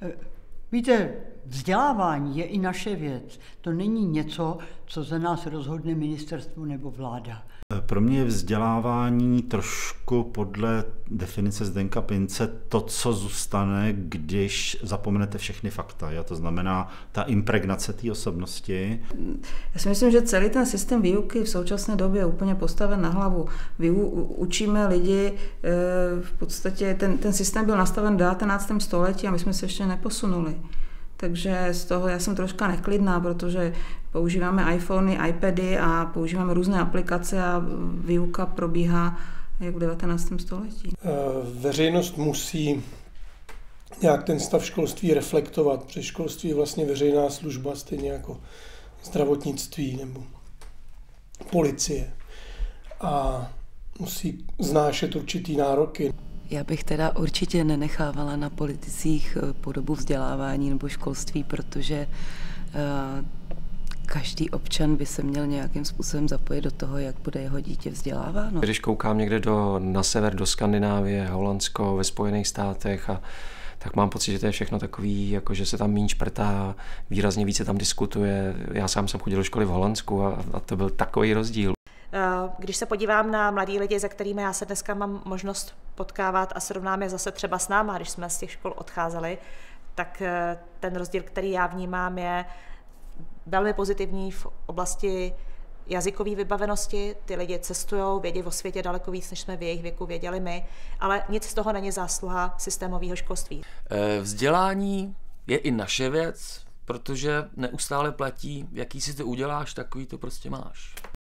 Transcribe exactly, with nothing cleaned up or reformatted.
Víte, vzdělávání je i naše věc. To není něco, co za nás rozhodne ministerstvo nebo vláda. Pro mě je vzdělávání trošku podle definice Zdeňka Pince to, co zůstane, když zapomenete všechny fakta. Jo? To znamená ta impregnace té osobnosti. Já si myslím, že celý ten systém výuky v současné době je úplně postaven na hlavu. Vyu, učíme lidi, v podstatě ten, ten systém byl nastaven v devatenáctém století a my jsme se ještě neposunuli. Takže z toho já jsem troška neklidná, protože používáme iPhony, iPady a používáme různé aplikace a výuka probíhá jak v devatenáctém století. Veřejnost musí nějak ten stav školství reflektovat, protože školství je vlastně veřejná služba, stejně jako zdravotnictví nebo policie. A musí znášet určitý nároky. Já bych teda určitě nenechávala na politicích podobu vzdělávání nebo školství, protože každý občan by se měl nějakým způsobem zapojit do toho, jak bude jeho dítě vzděláváno. Když koukám někde do, na sever, do Skandinávie, Holandsko, ve Spojených státech, a, tak mám pocit, že to je všechno takový, jako že se tam míň šprtá, výrazně více tam diskutuje. Já sám jsem chodil do školy v Holandsku a, a to byl takový rozdíl. Když se podívám na mladý lidi, se kterými já se dneska mám možnost potkávat a srovnám je zase třeba s náma, když jsme z těch škol odcházeli, tak ten rozdíl, který já vnímám, je velmi pozitivní v oblasti jazykové vybavenosti. Ty lidi cestují, vědí o světě daleko víc, než jsme v jejich věku věděli my, ale nic z toho není zásluha systémového školství. Vzdělání je i naše věc, protože neustále platí, jaký si to uděláš, takový to prostě máš.